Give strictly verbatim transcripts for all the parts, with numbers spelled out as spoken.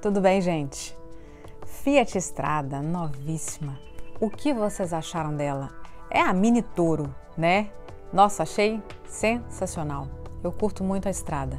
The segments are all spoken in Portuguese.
Tudo bem, gente? Fiat Strada, novíssima. O que vocês acharam dela? É a Mini Toro, né? Nossa, achei sensacional. Eu curto muito a Strada.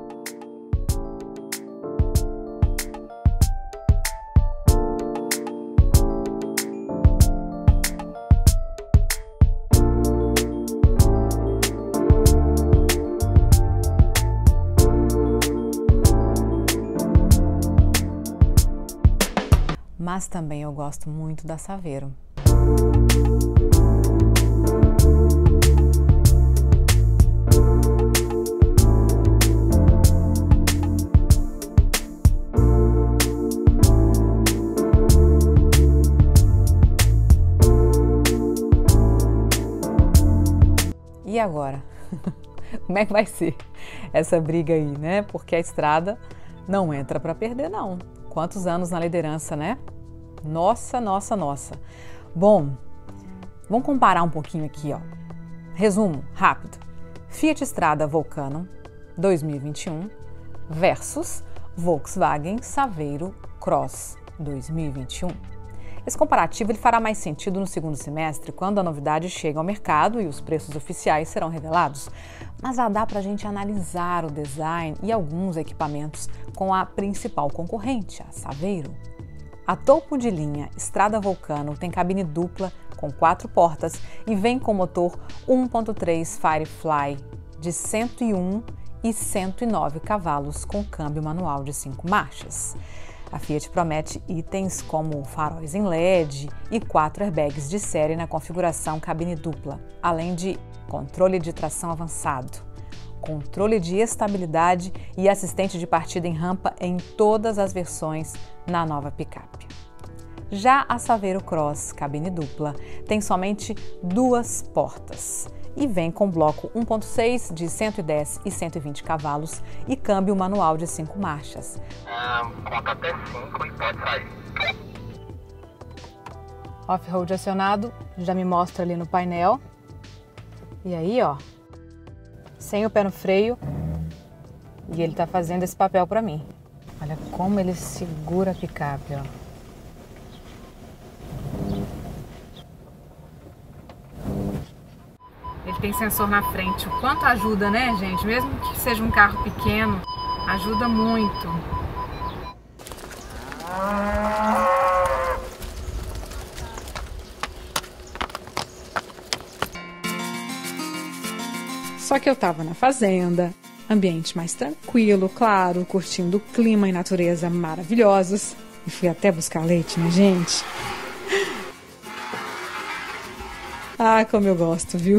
Mas também eu gosto muito da Saveiro. E agora? Como é que vai ser essa briga aí, né? Porque a Strada não entra para perder, não. Quantos anos na liderança, né? Nossa, nossa, nossa. Bom, vamos comparar um pouquinho aqui, ó. Resumo rápido. Fiat Strada Vulcano dois mil e vinte e um versus Volkswagen Saveiro Cross dois mil e vinte e um. Esse comparativo ele fará mais sentido no segundo semestre, quando a novidade chega ao mercado e os preços oficiais serão revelados. Mas já dá para a gente analisar o design e alguns equipamentos com a principal concorrente, a Saveiro. A topo de linha Strada Vulcano tem cabine dupla com quatro portas e vem com motor um ponto três Firefly de cento e um e cento e nove cavalos com câmbio manual de cinco marchas. A Fiat promete itens como faróis em L E D e quatro airbags de série na configuração cabine dupla, além de controle de tração avançado, controle de estabilidade e assistente de partida em rampa em todas as versões na nova picape. Já a Saveiro Cross cabine dupla tem somente duas portas e vem com bloco um ponto seis de cento e dez e cento e vinte cavalos e câmbio manual de cinco marchas. Ah, conta até cinco e pode sair. Off-road acionado, já me mostra ali no painel. E aí, ó, sem o pé no freio, e ele tá fazendo esse papel para mim. Olha como ele segura a picape, ó. Ele tem sensor na frente, o quanto ajuda, né, gente? Mesmo que seja um carro pequeno, ajuda muito. Só que eu tava na fazenda, ambiente mais tranquilo, claro, curtindo o clima e natureza maravilhosos. E fui até buscar leite, né, gente? Ah, como eu gosto, viu?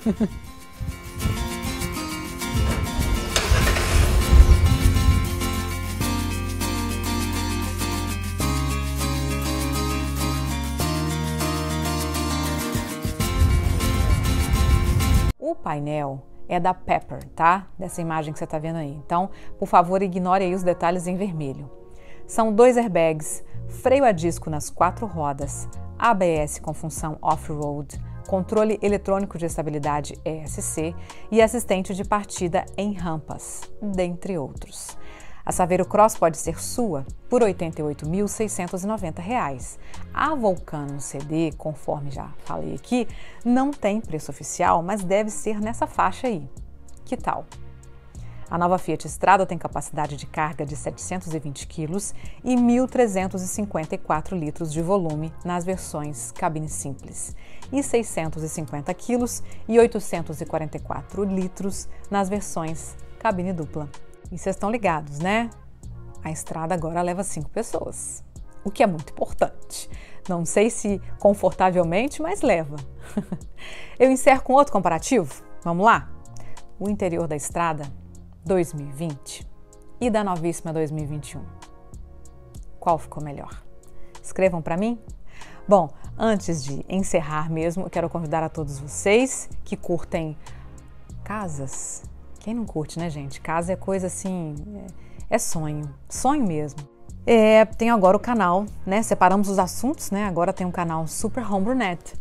O painel é da Pepper, tá? Dessa imagem que você tá vendo aí. Então, por favor, ignore aí os detalhes em vermelho. São dois airbags, freio a disco nas quatro rodas, A B S com função off-road, controle eletrônico de estabilidade E S C e assistente de partida em rampas, dentre outros. A Saveiro Cross pode ser sua por oitenta e oito mil seiscentos e noventa reais. A Vulcano C D, conforme já falei aqui, não tem preço oficial, mas deve ser nessa faixa aí. Que tal? A nova Fiat Strada tem capacidade de carga de setecentos e vinte quilos e mil trezentos e cinquenta e quatro litros de volume nas versões cabine simples e seiscentos e cinquenta quilos e oitocentos e quarenta e quatro litros nas versões cabine dupla. E vocês estão ligados, né? A Strada agora leva cinco pessoas, o que é muito importante. Não sei se confortavelmente, mas leva. Eu encerro com outro comparativo. Vamos lá? O interior da Strada dois mil e vinte e da novíssima dois mil e vinte e um. Qual ficou melhor? Escrevam para mim. Bom, antes de encerrar mesmo, eu quero convidar a todos vocês que curtem casas. Quem não curte, né, gente? Casa é coisa assim, é, é sonho, sonho mesmo. É, tem agora o canal, né? Separamos os assuntos, né? Agora tem um canal Super Home Brunette.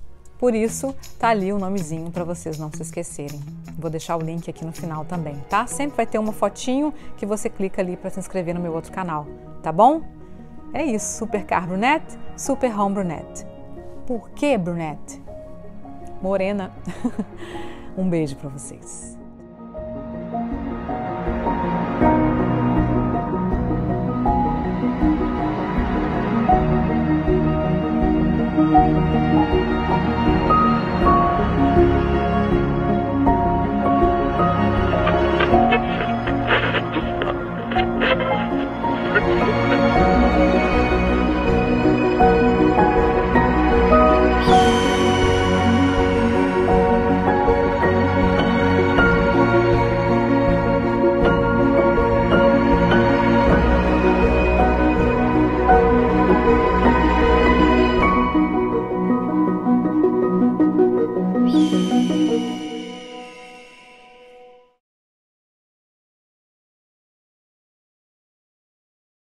Por isso, tá ali o nomezinho para vocês não se esquecerem. Vou deixar o link aqui no final também, tá? Sempre vai ter uma fotinho que você clica ali para se inscrever no meu outro canal, tá bom? É isso, Super Car Brunette, Super Home Brunette. Por que Brunette? Morena. Um beijo para vocês.